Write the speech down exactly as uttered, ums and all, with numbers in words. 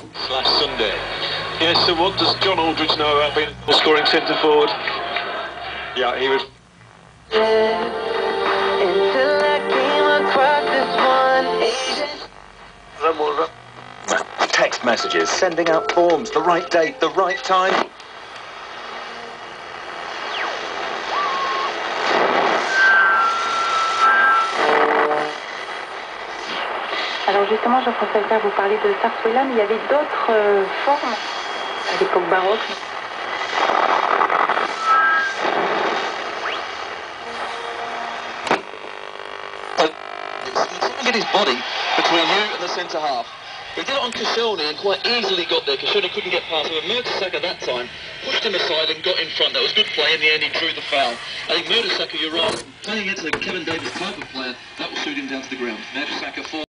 slash Sunday. Yes, so what does John Aldridge know about being a scoring centre forward? Yeah, he was... Until I came across this one Asian. Text messages, sending out forms, the right date, the right time. Alors justement, je préfère vous parler de Zarzuela, mais il y avait d'autres euh, formes à l'époque baroque. Get his body between you and the centre half. He did it on Koscielny and quite easily got there. Koscielny couldn't get past him. And Mertesacker that time pushed him aside and got in front. That was good play. In the end, he drew the foul. I think Mertesacker, you're right. Playing against a Kevin Davis type of player, that will suit him down to the ground. Mertesacker four.